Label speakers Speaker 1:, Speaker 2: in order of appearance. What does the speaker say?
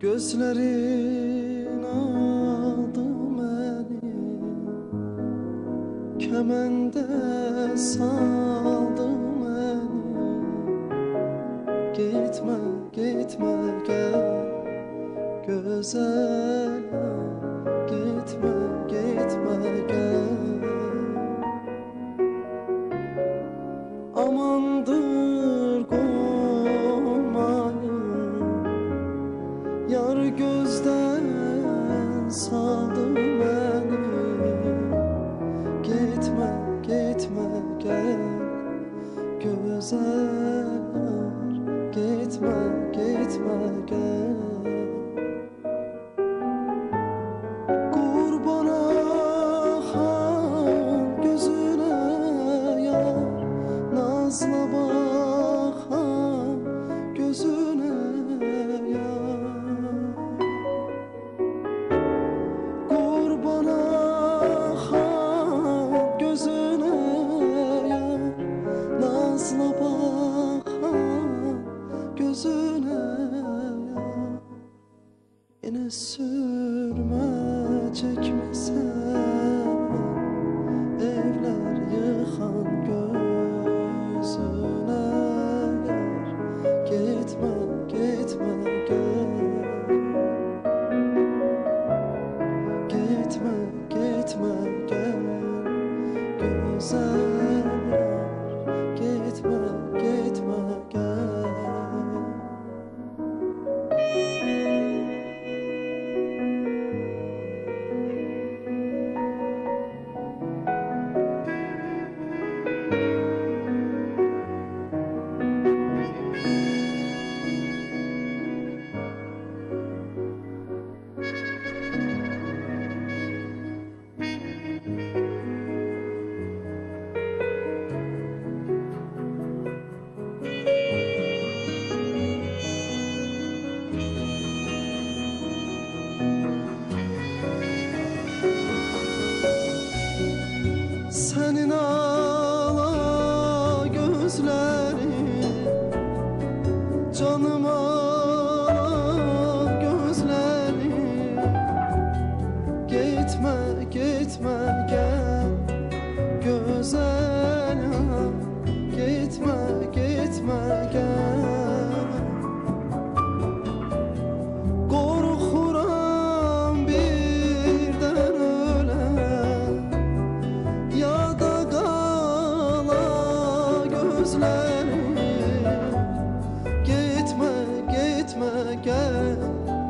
Speaker 1: Gözlerin aldı beni, kemende saldı beni. Gitme, gitme gel güzel, gitme, gitme gel. Amandır konmayın, yar gözden saldı beni. Gitme, gitme gel güzel, gitme, gitme gel. Kurban akan gözüne yar, nazla bakan gözüne yar. Kurban akan gözüne yar, nazla bakan gözüne yar. Yine sürme çekmesen, evler yıkan gözüne yar. Gitme, gitme gel, gitme, gitme gel güzel yar. Gitme, gitme gel. Senin ala gözlerin, canım ala gözlerin. Gitme, gitme gel güzel, gitme, gitme gel. Korkuram birden öle, ya da kala gözlerim. Gitme, gitme gel